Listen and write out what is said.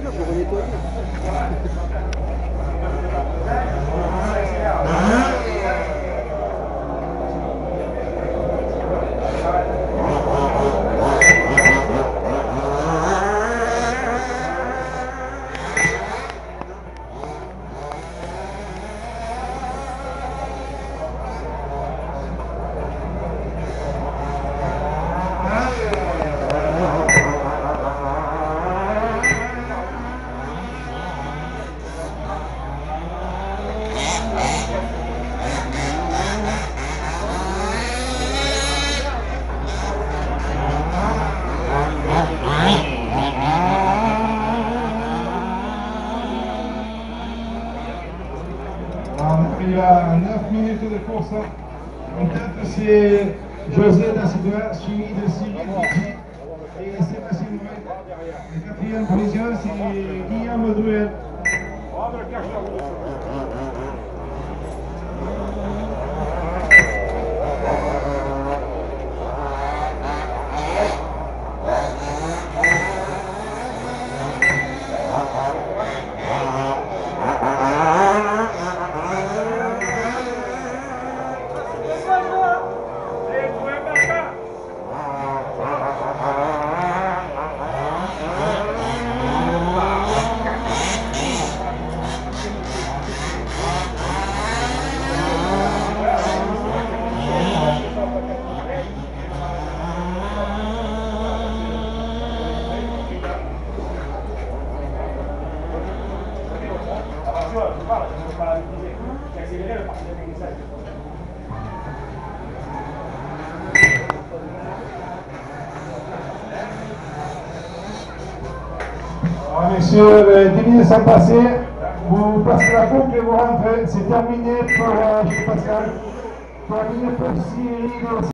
Il y a 9 minutes de course. En tête, c'est José da Silva, suivi de Cyril Vici et Sébastien Noël. La quatrième position, c'est Guillaume Druel. Alors, messieurs, 10 minutes sont passées. Vous passez la boucle et vous rentrez. C'est terminé pour Pascal. Terminé pour Cyril.